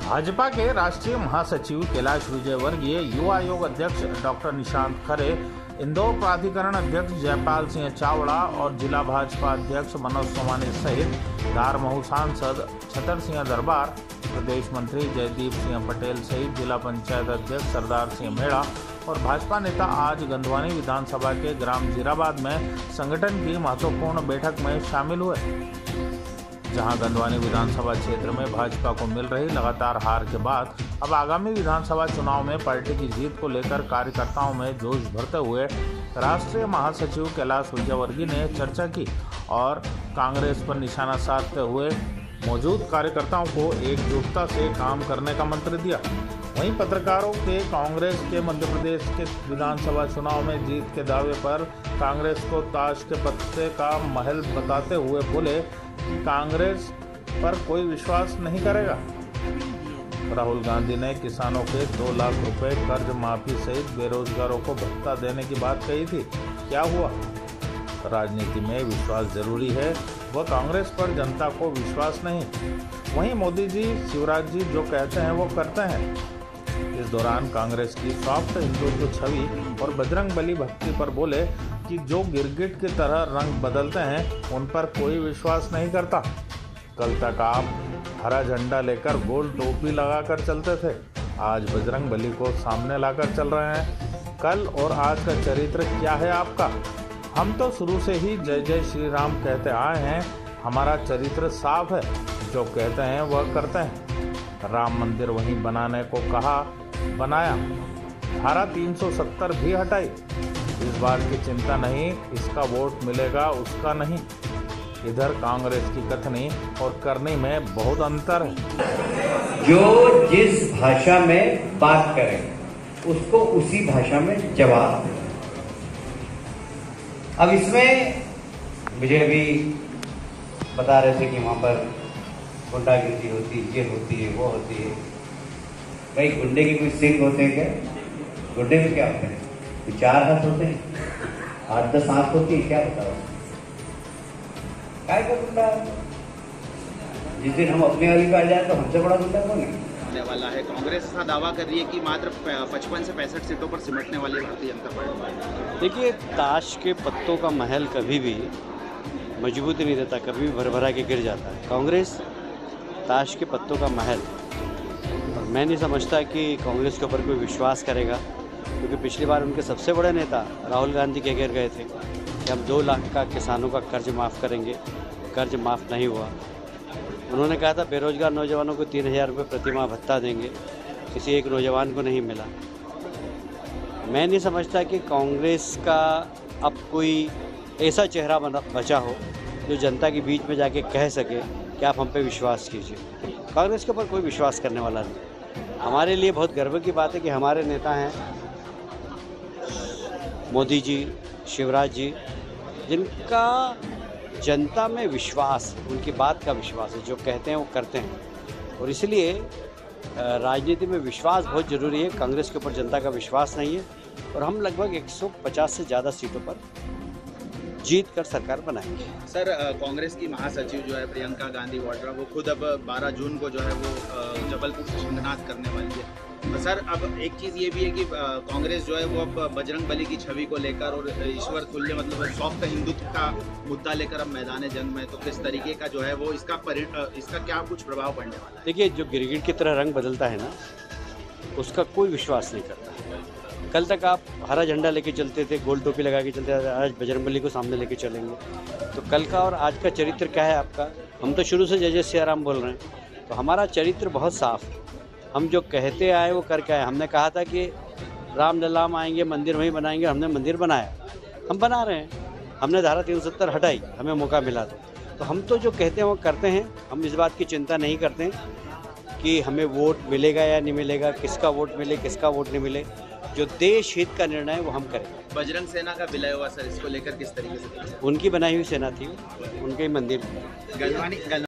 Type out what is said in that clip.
भाजपा के राष्ट्रीय महासचिव कैलाश विजयवर्गीय, युवा आयोग अध्यक्ष डॉक्टर निशांत खरे, इंदौर प्राधिकरण अध्यक्ष जयपाल सिंह चावड़ा और जिला भाजपा अध्यक्ष मनोज सोमानी सहित धारमऊ सांसद छतर सिंह दरबार, प्रदेश मंत्री जयदीप सिंह पटेल सहित जिला पंचायत अध्यक्ष सरदार सिंह मेड़ा और भाजपा नेता आज गंधवानी विधानसभा के ग्राम जीराबाद में संगठन की महत्वपूर्ण बैठक में शामिल हुए, जहां गंधवानी विधानसभा क्षेत्र में भाजपा को मिल रही लगातार हार के बाद अब आगामी विधानसभा चुनाव में पार्टी की जीत को लेकर कार्यकर्ताओं में जोश भरते हुए राष्ट्रीय महासचिव कैलाश विजयवर्गीय ने चर्चा की और कांग्रेस पर निशाना साधते हुए मौजूद कार्यकर्ताओं को एकजुटता से काम करने का मंत्र दिया। वहीं पत्रकारों के कांग्रेस के मध्य प्रदेश के विधानसभा चुनाव में जीत के दावे पर कांग्रेस को ताश के पत्ते का महल बताते हुए बोले कि कांग्रेस पर कोई विश्वास नहीं करेगा। राहुल गांधी ने किसानों के 2 लाख रुपए कर्ज माफी सहित बेरोजगारों को भत्ता देने की बात कही थी। क्या हुआ? राजनीति में विश्वास जरूरी है, वह कांग्रेस पर जनता को विश्वास नहीं। वहीं मोदी जी, शिवराज जी जो कहते हैं वो करते हैं। इस दौरान कांग्रेस की सॉफ्ट हिंदुत्व छवि और बजरंगबली भक्ति पर बोले कि जो गिरगिट की तरह रंग बदलते हैं उन पर कोई विश्वास नहीं करता। कल तक आप हरा झंडा लेकर गोल टोपी लगाकर चलते थे, आज बजरंगबली को सामने लाकर चल रहे हैं। कल और आज का चरित्र क्या है आपका? हम तो शुरू से ही जय जय श्री राम कहते आए हैं। हमारा चरित्र साफ है, जो कहते हैं वह करते हैं। राम मंदिर वहीं बनाने को कहा, बनाया। धारा 370 भी हटाई। इस बार की चिंता नहीं, इसका वोट मिलेगा उसका नहीं। इधर कांग्रेस की कथनी और करनी में बहुत अंतर है। जो जिस भाषा में बात करें उसको उसी भाषा में जवाब दें। अब इसमें मुझे अभी बता रहे थे कि वहाँ पर गुंडागिरी होती है, ये होती है, वो होती है। भाई गुंडे के कोई सिंग होते हैं क्या? गुंडे में क्या होते हैं? 4 हाथ होते हैं, 8-10 आंख होती है, क्या बताओ? काय का गुंडा? जिस दिन हम अपने वाली पे आ जाए तो हमसे बड़ा गुंडा कौन है? वाला है। कांग्रेस ऐसा दावा कर रही है कि मात्र 55 से 65 सीटों पर सिमटने वाली भारतीय जनता पार्टी। देखिए, ताश के पत्तों का महल कभी भी मजबूती नहीं देता, कभी भी भरभरा के गिर जाता है। कांग्रेस ताश के पत्तों का महल, और मैं नहीं समझता कि कांग्रेस के ऊपर कोई विश्वास करेगा, क्योंकि पिछली बार उनके सबसे बड़े नेता राहुल गांधी कह कर गए थे कि हम 2 लाख का किसानों का कर्ज माफ़ करेंगे। कर्ज माफ़ नहीं हुआ। उन्होंने कहा था बेरोजगार नौजवानों को 3000 रुपये प्रतिमाह भत्ता देंगे, किसी एक नौजवान को नहीं मिला। मैं नहीं समझता कि कांग्रेस का अब कोई ऐसा चेहरा बचा हो जो जनता के बीच में जाके कह सके कि आप हम पे विश्वास कीजिए। कांग्रेस के ऊपर कोई विश्वास करने वाला नहीं। हमारे लिए बहुत गर्व की बात है कि हमारे नेता हैं मोदी जी, शिवराज जी, जिनका जनता में विश्वास, उनकी बात का विश्वास है, जो कहते हैं वो करते हैं। और इसलिए राजनीति में विश्वास बहुत ज़रूरी है। कांग्रेस के ऊपर जनता का विश्वास नहीं है और हम लगभग 150 से ज़्यादा सीटों पर जीत कर सरकार बनाएंगे। सर, कांग्रेस की महासचिव जो है प्रियंका गांधी वाड्रा, वो खुद अब 12 जून को जो है वो जबलपुर से शंखनाद करने वाली है। तो सर, अब एक चीज़ ये भी है कि कांग्रेस जो है वो अब बजरंगबली की छवि को लेकर और ईश्वर तुल्य मतलब सॉफ्ट हिंदुत्व का मुद्दा लेकर अब मैदान जंग में, तो किस तरीके का जो है वो इसका क्या कुछ प्रभाव पड़ने वाला है? देखिए, जो गिरगिट की तरह रंग बदलता है ना, उसका कोई विश्वास नहीं करता। कल तक आप हरा झंडा लेके चलते थे, गोल टोपी लगा के चलते थे, आज बजरंगबली को सामने लेके चलेंगे। तो कल का और आज का चरित्र क्या है आपका? हम तो शुरू से जय जय सिया राम बोल रहे हैं, तो हमारा चरित्र बहुत साफ है। हम जो कहते आए वो करके आए। हमने कहा था कि राम लल्लाम आएंगे, मंदिर वहीं बनाएंगे, हमने मंदिर बनाया, हम बना रहे हैं। हमने धारा 370 हटाई, हमें मौका मिला तो हम तो जो कहते हैं वो करते हैं। हम इस बात की चिंता नहीं करते हैं कि हमें वोट मिलेगा या नहीं मिलेगा, किसका वोट मिले किसका वोट नहीं मिले। जो देश हित का निर्णय है वो हम करेंगे। बजरंग सेना का विलय हुआ सर, इसको लेकर किस तरीके से? उनकी बनाई हुई सेना थी, उनके मंदिर।